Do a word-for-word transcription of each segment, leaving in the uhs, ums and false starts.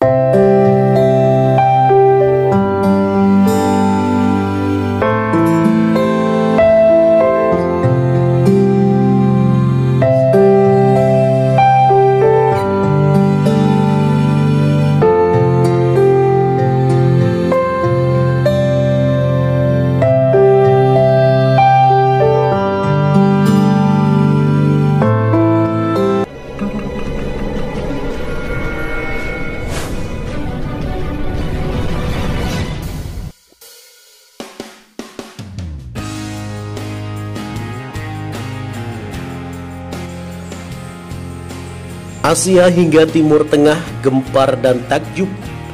Asia hingga Timur Tengah gempar dan takjub.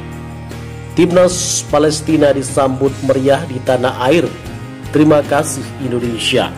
Timnas Palestina disambut meriah di tanah air. Terima kasih Indonesia.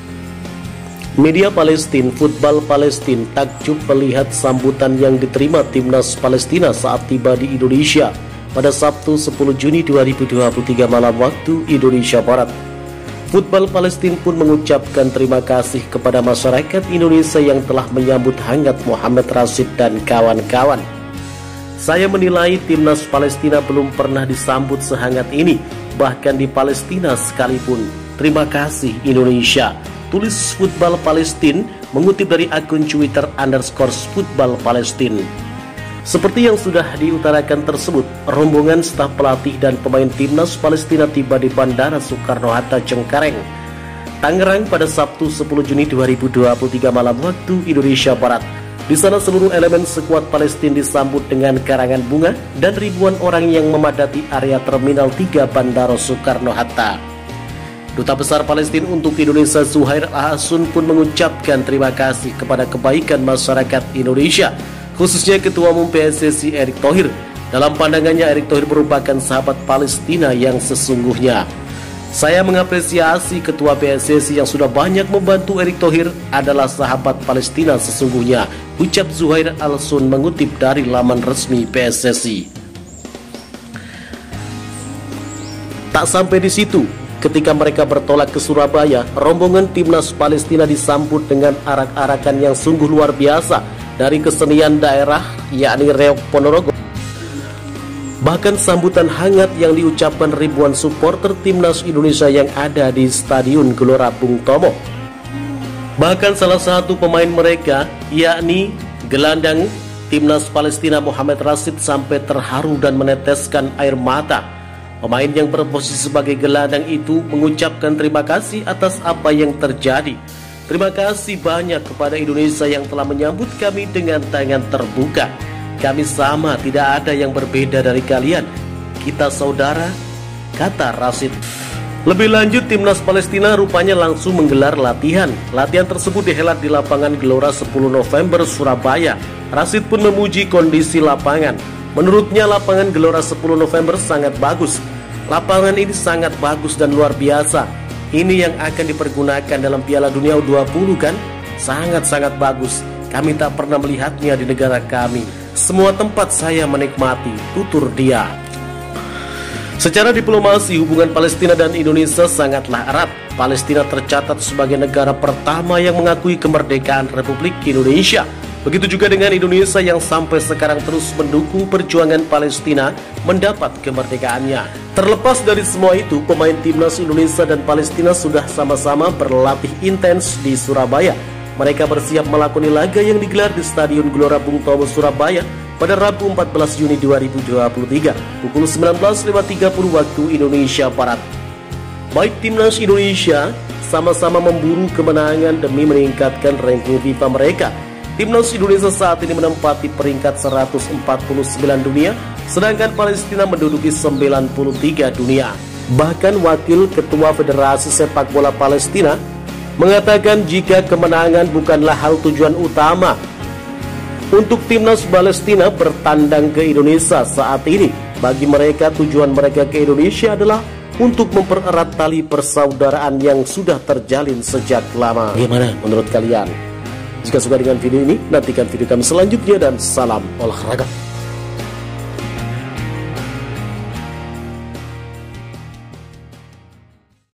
Media Palestina, Football Palestina takjub melihat sambutan yang diterima Timnas Palestina saat tiba di Indonesia pada Sabtu sepuluh Juni dua ribu dua puluh tiga malam waktu Indonesia Barat. Football Palestina pun mengucapkan terima kasih kepada masyarakat Indonesia yang telah menyambut hangat Mohamed Rashid dan kawan-kawan. Saya menilai Timnas Palestina belum pernah disambut sehangat ini, bahkan di Palestina sekalipun. Terima kasih Indonesia, tulis Football Palestina mengutip dari akun Twitter underscore Football Palestina. Seperti yang sudah diutarakan tersebut, rombongan staf pelatih dan pemain Timnas Palestina tiba di Bandara Soekarno-Hatta Cengkareng, Tangerang pada Sabtu sepuluh Juni dua ribu dua puluh tiga malam waktu Indonesia Barat. Di sana seluruh elemen skuad Palestina disambut dengan karangan bunga dan ribuan orang yang memadati area Terminal tiga Bandara Soekarno-Hatta. Duta Besar Palestina untuk Indonesia Zuhair Al-Hasun pun mengucapkan terima kasih kepada kebaikan masyarakat Indonesia, khususnya Ketua Umum P S S I Erick Thohir. Dalam pandangannya, Erick Thohir merupakan sahabat Palestina yang sesungguhnya. Saya mengapresiasi Ketua P S S I yang sudah banyak membantu Erick Thohir adalah sahabat Palestina sesungguhnya, ucap Zuhair Al-Hasun mengutip dari laman resmi P S S I. Tak sampai di situ, ketika mereka bertolak ke Surabaya, rombongan Timnas Palestina disambut dengan arak-arakan yang sungguh luar biasa dari kesenian daerah, yakni Reok Ponorogo. Bahkan sambutan hangat yang diucapkan ribuan supporter Timnas Indonesia yang ada di Stadion Gelora Bung Tomo. Bahkan salah satu pemain mereka, yakni gelandang Timnas Palestina Mohamed Rashid, sampai terharu dan meneteskan air mata. Pemain yang berposisi sebagai gelandang itu mengucapkan terima kasih atas apa yang terjadi. Terima kasih banyak kepada Indonesia yang telah menyambut kami dengan tangan terbuka. Kami sama, tidak ada yang berbeda dari kalian. Kita saudara, kata Rashid. Lebih lanjut, Timnas Palestina rupanya langsung menggelar latihan. Latihan tersebut dihelat di lapangan Gelora sepuluh November, Surabaya. Rashid pun memuji kondisi lapangan. Menurutnya lapangan Gelora sepuluh November sangat bagus. Lapangan ini sangat bagus dan luar biasa. Ini yang akan dipergunakan dalam Piala Dunia U dua puluh kan? Sangat-sangat bagus. Kami tak pernah melihatnya di negara kami. Semua tempat saya menikmati, tutur dia. Secara diplomasi, hubungan Palestina dan Indonesia sangatlah erat. Palestina tercatat sebagai negara pertama yang mengakui kemerdekaan Republik Indonesia. Begitu juga dengan Indonesia yang sampai sekarang terus mendukung perjuangan Palestina mendapat kemerdekaannya. Terlepas dari semua itu, pemain Timnas Indonesia dan Palestina sudah sama-sama berlatih intens di Surabaya. Mereka bersiap melakoni laga yang digelar di Stadion Gelora Bung Tomo, Surabaya pada Rabu empat belas Juni dua ribu dua puluh tiga pukul sembilan belas lewat tiga puluh waktu Indonesia Barat. Baik Timnas Indonesia sama-sama memburu kemenangan demi meningkatkan ranking FIFA mereka. Timnas Indonesia saat ini menempati peringkat seratus empat puluh sembilan dunia, sedangkan Palestina menduduki sembilan puluh tiga dunia. Bahkan Wakil Ketua Federasi Sepak Bola Palestina mengatakan jika kemenangan bukanlah hal tujuan utama untuk Timnas Palestina bertandang ke Indonesia saat ini. Bagi mereka, tujuan mereka ke Indonesia adalah untuk mempererat tali persaudaraan yang sudah terjalin sejak lama. Bagaimana menurut kalian? Jika suka dengan video ini, nantikan video kami selanjutnya dan salam olahraga.